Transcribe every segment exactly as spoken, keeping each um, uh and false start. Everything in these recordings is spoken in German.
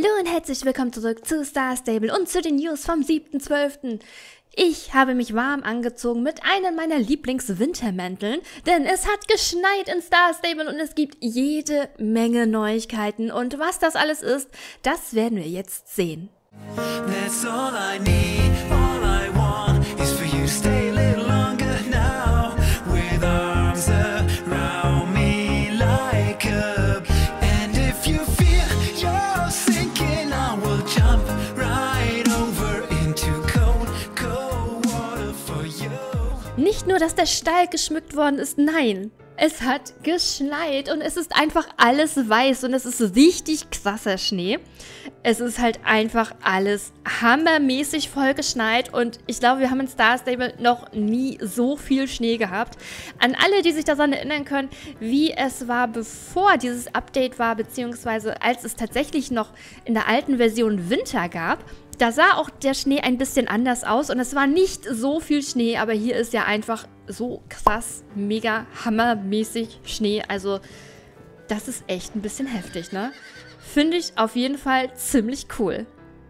Hallo und herzlich willkommen zurück zu Star Stable und zu den News vom siebten zwölften Ich habe mich warm angezogen mit einem meiner Lieblings-Wintermänteln, denn es hat geschneit in Star Stable und es gibt jede Menge Neuigkeiten. Und was das alles ist, das werden wir jetzt sehen. That's all I need, all I want is for you to stay a little longer now, with arms around me like a, and if you feel you're sinking, I will jump right over into cold, cold water for you. Nicht nur, dass der Stall geschmückt worden ist, nein. Es hat geschneit und es ist einfach alles weiß und es ist richtig krasser Schnee. Es ist halt einfach alles hammermäßig voll geschneit und ich glaube, wir haben in Star Stable noch nie so viel Schnee gehabt. An alle, die sich daran erinnern können, wie es war, bevor dieses Update war, beziehungsweise als es tatsächlich noch in der alten Version Winter gab, da sah auch der Schnee ein bisschen anders aus und es war nicht so viel Schnee, aber hier ist ja einfach so krass, mega hammermäßig Schnee. Also das ist echt ein bisschen heftig, ne? Finde ich auf jeden Fall ziemlich cool.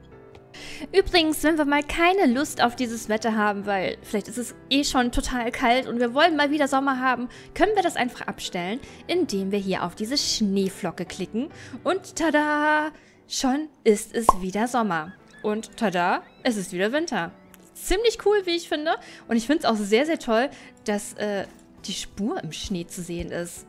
Übrigens, wenn wir mal keine Lust auf dieses Wetter haben, weil vielleicht ist es eh schon total kalt und wir wollen mal wieder Sommer haben, können wir das einfach abstellen, indem wir hier auf diese Schneeflocke klicken und tada, schon ist es wieder Sommer. Und tada, es ist wieder Winter. Ziemlich cool, wie ich finde. Und ich finde es auch sehr, sehr toll, dass äh, die Spur im Schnee zu sehen ist.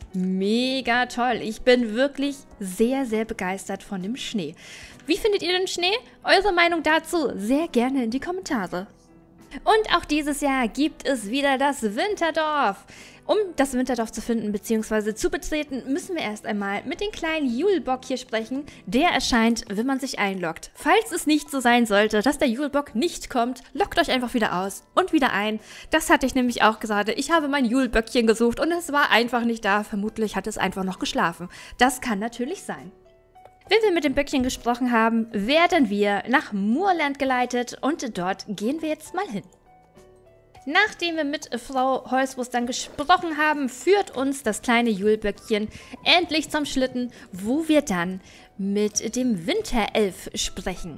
Mega toll. Ich bin wirklich sehr, sehr begeistert von dem Schnee. Wie findet ihr den Schnee? Eure Meinung dazu sehr gerne in die Kommentare. Und auch dieses Jahr gibt es wieder das Winterdorf. Um das Winterdorf zu finden bzw. zu betreten, müssen wir erst einmal mit dem kleinen Julebock hier sprechen. Der erscheint, wenn man sich einloggt. Falls es nicht so sein sollte, dass der Julebock nicht kommt, loggt euch einfach wieder aus und wieder ein. Das hatte ich nämlich auch gesagt. Ich habe mein Juleböckchen gesucht und es war einfach nicht da. Vermutlich hat es einfach noch geschlafen. Das kann natürlich sein. Wenn wir mit dem Böckchen gesprochen haben, werden wir nach Moorland geleitet und dort gehen wir jetzt mal hin. Nachdem wir mit Frau Holzwurst dann gesprochen haben, führt uns das kleine Juleböckchen endlich zum Schlitten, wo wir dann mit dem Winterelf sprechen.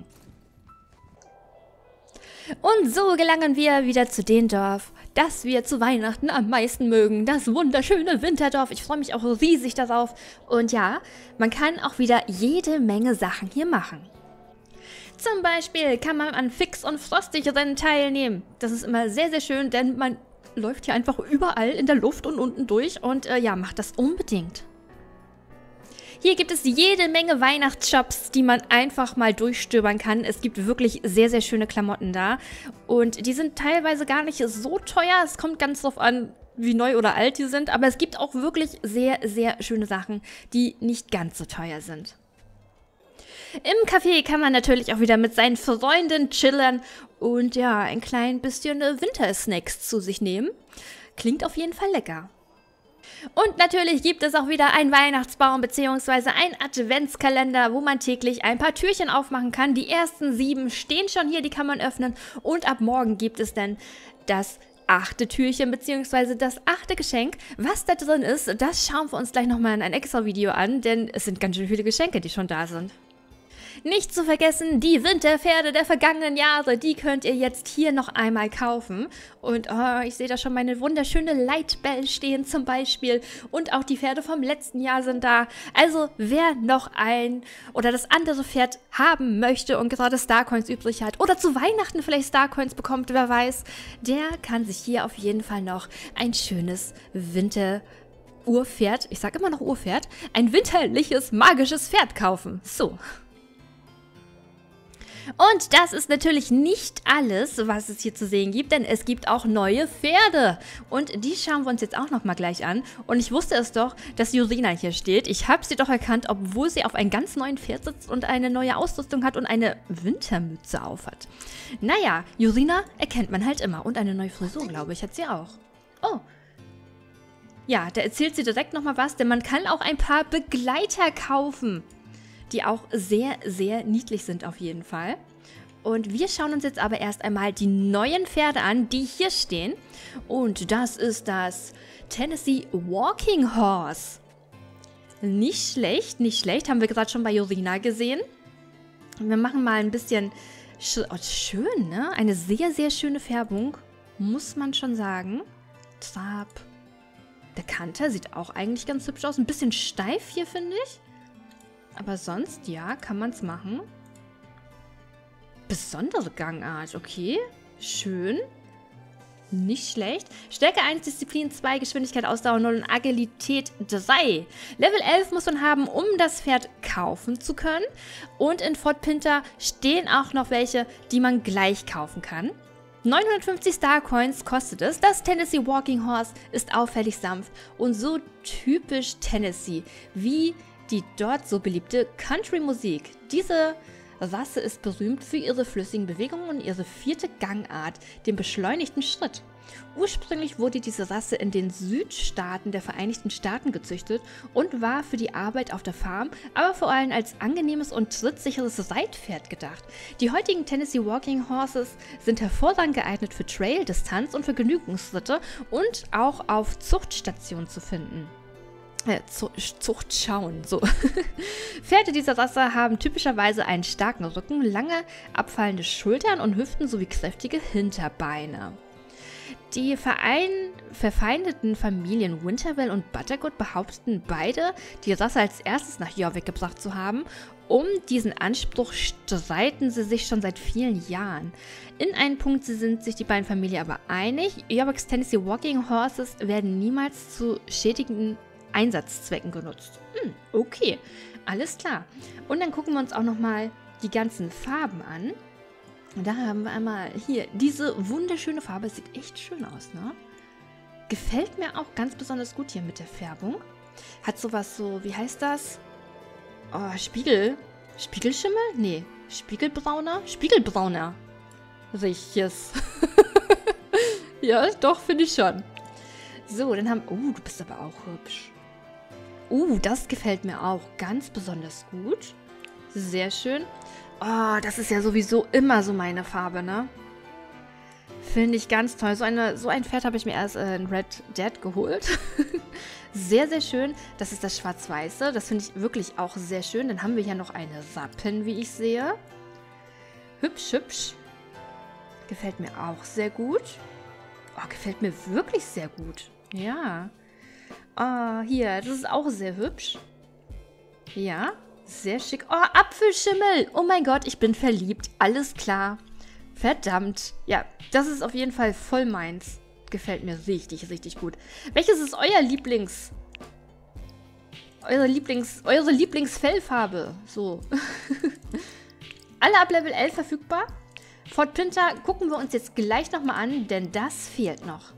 Und so gelangen wir wieder zu dem Dorf, das wir zu Weihnachten am meisten mögen. Das wunderschöne Winterdorf. Ich freue mich auch riesig darauf. Und ja, man kann auch wieder jede Menge Sachen hier machen. Zum Beispiel kann man an Fix und Frostig Rennen teilnehmen. Das ist immer sehr, sehr schön, denn man läuft hier einfach überall in der Luft und unten durch. Und äh, ja, macht das unbedingt. Hier gibt es jede Menge Weihnachtsshops, die man einfach mal durchstöbern kann. Es gibt wirklich sehr, sehr schöne Klamotten da. Und die sind teilweise gar nicht so teuer. Es kommt ganz drauf an, wie neu oder alt die sind. Aber es gibt auch wirklich sehr, sehr schöne Sachen, die nicht ganz so teuer sind. Im Café kann man natürlich auch wieder mit seinen Freunden chillen und ja, ein klein bisschen Wintersnacks zu sich nehmen. Klingt auf jeden Fall lecker. Und natürlich gibt es auch wieder einen Weihnachtsbaum bzw. einen Adventskalender, wo man täglich ein paar Türchen aufmachen kann. Die ersten sieben stehen schon hier, die kann man öffnen. Und ab morgen gibt es dann das achte Türchen bzw. das achte Geschenk. Was da drin ist, das schauen wir uns gleich nochmal in ein extra Video an, denn es sind ganz schön viele Geschenke, die schon da sind. Nicht zu vergessen, die Winterpferde der vergangenen Jahre, die könnt ihr jetzt hier noch einmal kaufen. Und oh, ich sehe da schon meine wunderschöne Lightbell stehen zum Beispiel. Und auch die Pferde vom letzten Jahr sind da. Also wer noch ein oder das andere Pferd haben möchte und gerade Starcoins übrig hat oder zu Weihnachten vielleicht Starcoins bekommt, wer weiß, der kann sich hier auf jeden Fall noch ein schönes Winter Urpferd, ich sage immer noch Urpferd, ein winterliches, magisches Pferd kaufen. So. Und das ist natürlich nicht alles, was es hier zu sehen gibt, denn es gibt auch neue Pferde. Und die schauen wir uns jetzt auch nochmal gleich an. Und ich wusste es doch, dass Jurina hier steht. Ich habe sie doch erkannt, obwohl sie auf einem ganz neuen Pferd sitzt und eine neue Ausrüstung hat und eine Wintermütze aufhat. Naja, Jurina erkennt man halt immer. Und eine neue Frisur, glaube ich, hat sie auch. Oh. Ja, da erzählt sie direkt nochmal was, denn man kann auch ein paar Begleiter kaufen, die auch sehr, sehr niedlich sind auf jeden Fall. Und wir schauen uns jetzt aber erst einmal die neuen Pferde an, die hier stehen. Und das ist das Tennessee Walking Horse. Nicht schlecht, nicht schlecht. Haben wir gerade schon bei Jurina gesehen. Wir machen mal ein bisschen... Sch oh, schön, ne? Eine sehr, sehr schöne Färbung, muss man schon sagen. Trab. Der Kanter sieht auch eigentlich ganz hübsch aus. Ein bisschen steif hier, finde ich. Aber sonst, ja, kann man es machen. Besondere Gangart, okay. Schön. Nicht schlecht. Stärke eins, Disziplin zwei, Geschwindigkeit, Ausdauer null und Agilität drei. Level elf muss man haben, um das Pferd kaufen zu können. Und in Fort Pinter stehen auch noch welche, die man gleich kaufen kann. neunhundertfünfzig Star Coins kostet es. Das Tennessee Walking Horse ist auffällig sanft und so typisch Tennessee, wie die dort so beliebte Country-Musik. Diese Rasse ist berühmt für ihre flüssigen Bewegungen und ihre vierte Gangart, den beschleunigten Schritt. Ursprünglich wurde diese Rasse in den Südstaaten der Vereinigten Staaten gezüchtet und war für die Arbeit auf der Farm, aber vor allem als angenehmes und trittsicheres Reitpferd gedacht. Die heutigen Tennessee Walking Horses sind hervorragend geeignet für Trail, Distanz und Vergnügungsritte und auch auf Zuchtstationen zu finden. Äh, Zucht schauen, so. Pferde dieser Rasse haben typischerweise einen starken Rücken, lange abfallende Schultern und Hüften sowie kräftige Hinterbeine. Die Verein verfeindeten Familien Winterville und Buttergood behaupteten beide, die Rasse als erstes nach Jorvik gebracht zu haben. Um diesen Anspruch streiten sie sich schon seit vielen Jahren. In einem Punkt sind sich die beiden Familien aber einig. Jorviks Tennessee Walking Horses werden niemals zu schädigenden Einsatzzwecken genutzt. Hm, okay, alles klar. Und dann gucken wir uns auch nochmal die ganzen Farben an. Und da haben wir einmal hier diese wunderschöne Farbe. Sieht echt schön aus, ne? Gefällt mir auch ganz besonders gut hier mit der Färbung. Hat sowas so, wie heißt das? Oh, Spiegel. Spiegelschimmel? Nee, Spiegelbrauner? Spiegelbrauner. Richtiges. Ja, doch, finde ich schon. So, dann haben... Oh, du bist aber auch hübsch. Uh, das gefällt mir auch ganz besonders gut. Sehr schön. Oh, das ist ja sowieso immer so meine Farbe, ne? Finde ich ganz toll. So, eine, so ein Pferd habe ich mir erst äh, in Red Dead geholt. Sehr, sehr schön. Das ist das Schwarz-Weiße. Das finde ich wirklich auch sehr schön. Dann haben wir hier noch eine Wappen, wie ich sehe. Hübsch, hübsch. Gefällt mir auch sehr gut. Oh, gefällt mir wirklich sehr gut. Ja. Ah, hier, das ist auch sehr hübsch. Ja, sehr schick. Oh, Apfelschimmel. Oh mein Gott, ich bin verliebt. Alles klar. Verdammt. Ja, das ist auf jeden Fall voll meins. Gefällt mir richtig, richtig gut. Welches ist euer Lieblings... Eure Lieblings... Eure Lieblingsfellfarbe? So. Alle ab Level elf verfügbar. Fort Pinter gucken wir uns jetzt gleich nochmal an, denn das fehlt noch.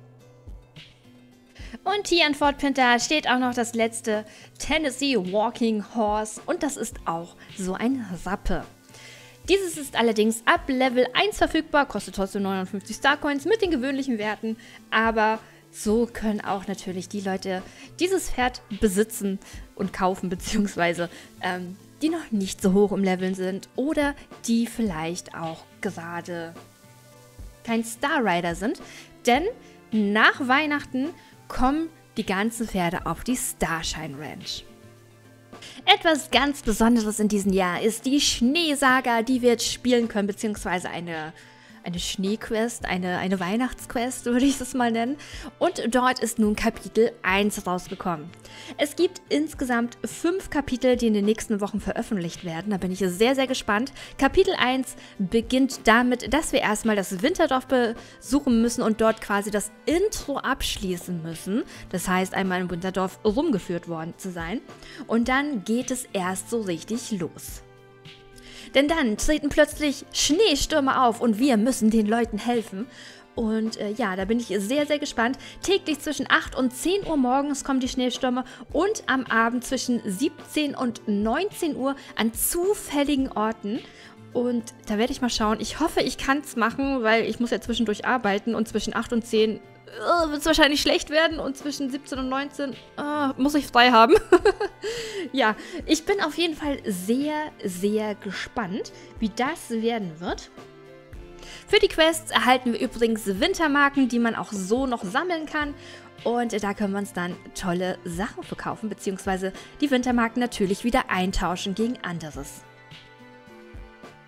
Und hier in Fort Pinter steht auch noch das letzte Tennessee Walking Horse und das ist auch so ein Rappe. Dieses ist allerdings ab Level eins verfügbar, kostet trotzdem neunundfünfzig Star Coins mit den gewöhnlichen Werten, aber so können auch natürlich die Leute dieses Pferd besitzen und kaufen, beziehungsweise ähm, die noch nicht so hoch im Leveln sind oder die vielleicht auch gerade kein Star Rider sind, denn nach Weihnachten kommen die ganzen Pferde auf die Starshine Ranch. Etwas ganz Besonderes in diesem Jahr ist die Schneesaga, die wir jetzt spielen können, beziehungsweise eine, eine Schneequest, eine, eine Weihnachtsquest, würde ich das mal nennen. Und dort ist nun Kapitel eins rausgekommen. Es gibt insgesamt fünf Kapitel, die in den nächsten Wochen veröffentlicht werden. Da bin ich sehr, sehr gespannt. Kapitel eins beginnt damit, dass wir erstmal das Winterdorf besuchen müssen und dort quasi das Intro abschließen müssen. Das heißt, einmal im Winterdorf rumgeführt worden zu sein. Und dann geht es erst so richtig los. Denn dann treten plötzlich Schneestürme auf und wir müssen den Leuten helfen. Und äh, ja, da bin ich sehr, sehr gespannt. Täglich zwischen acht und zehn Uhr morgens kommen die Schneestürme und am Abend zwischen siebzehn und neunzehn Uhr an zufälligen Orten. Und da werde ich mal schauen. Ich hoffe, ich kann es machen, weil ich muss ja zwischendurch arbeiten und zwischen acht und zehn äh, wird es wahrscheinlich schlecht werden und zwischen siebzehn und neunzehn äh, muss ich frei haben. Ja, ich bin auf jeden Fall sehr, sehr gespannt, wie das werden wird. Für die Quests erhalten wir übrigens Wintermarken, die man auch so noch sammeln kann. Und da können wir uns dann tolle Sachen verkaufen, beziehungsweise die Wintermarken natürlich wieder eintauschen gegen anderes.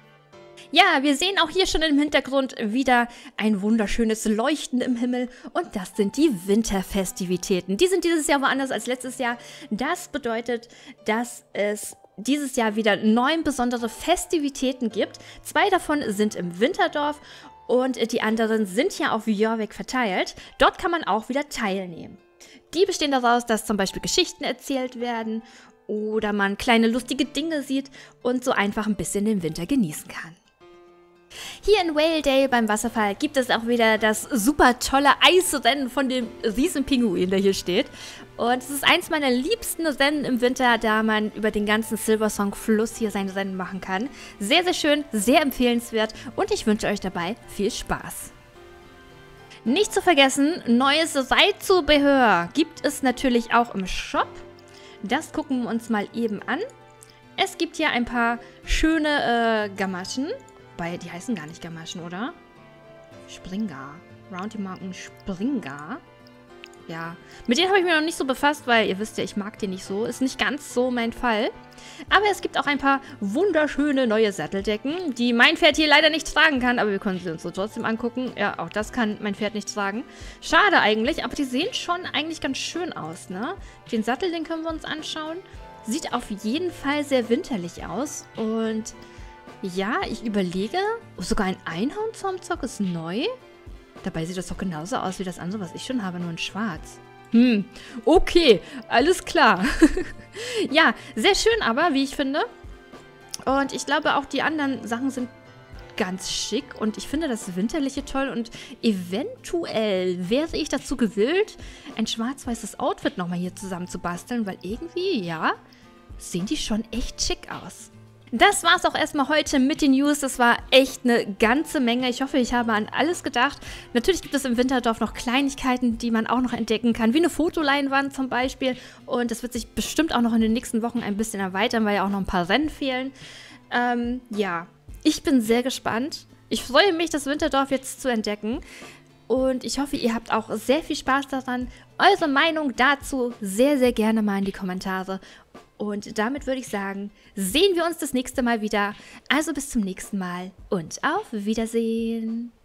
Ja, wir sehen auch hier schon im Hintergrund wieder ein wunderschönes Leuchten im Himmel und das sind die Winterfestivitäten. Die sind dieses Jahr woanders als letztes Jahr. Das bedeutet, dass es dieses Jahr wieder neun besondere Festivitäten gibt. Zwei davon sind im Winterdorf und die anderen sind ja auf Jorvik verteilt. Dort kann man auch wieder teilnehmen. Die bestehen daraus, dass zum Beispiel Geschichten erzählt werden oder man kleine lustige Dinge sieht und so einfach ein bisschen den Winter genießen kann. Hier in Waledale beim Wasserfall gibt es auch wieder das super tolle Eisrennen von dem Riesenpinguin, der hier steht. Und es ist eins meiner liebsten Rennen im Winter, da man über den ganzen Silversong-Fluss hier sein Rennen machen kann. Sehr, sehr schön, sehr empfehlenswert und ich wünsche euch dabei viel Spaß. Nicht zu vergessen, neues Reitzubehör gibt es natürlich auch im Shop. Das gucken wir uns mal eben an. Es gibt hier ein paar schöne äh, Gamaschen. Bei, die heißen gar nicht Gamaschen, oder? Springar. Roundy Mountain Springar. Ja, mit denen habe ich mich noch nicht so befasst, weil ihr wisst ja, ich mag die nicht so. Ist nicht ganz so mein Fall. Aber es gibt auch ein paar wunderschöne neue Satteldecken, die mein Pferd hier leider nicht tragen kann. Aber wir können sie uns so trotzdem angucken. Ja, auch das kann mein Pferd nicht tragen. Schade eigentlich, aber die sehen schon eigentlich ganz schön aus, ne? Den Sattel, den können wir uns anschauen. Sieht auf jeden Fall sehr winterlich aus. Und ja, ich überlege, oh, sogar ein Einhornzaumzock ist neu. Dabei sieht das doch genauso aus wie das andere, was ich schon habe, nur in schwarz. Hm, okay, alles klar. Ja, sehr schön aber, wie ich finde. Und ich glaube, auch die anderen Sachen sind ganz schick. Und ich finde das Winterliche toll. Und eventuell wäre ich dazu gewillt, ein schwarz-weißes Outfit nochmal hier zusammen zu basteln. Weil irgendwie, ja, sehen die schon echt schick aus. Das war's auch erstmal heute mit den News. Das war echt eine ganze Menge. Ich hoffe, ich habe an alles gedacht. Natürlich gibt es im Winterdorf noch Kleinigkeiten, die man auch noch entdecken kann, wie eine Fotoleinwand zum Beispiel. Und das wird sich bestimmt auch noch in den nächsten Wochen ein bisschen erweitern, weil ja auch noch ein paar Rennen fehlen. Ähm, ja, ich bin sehr gespannt. Ich freue mich, das Winterdorf jetzt zu entdecken. Und ich hoffe, ihr habt auch sehr viel Spaß daran. Eure Meinung dazu sehr, sehr gerne mal in die Kommentare. Und damit würde ich sagen, sehen wir uns das nächste Mal wieder. Also bis zum nächsten Mal und auf Wiedersehen.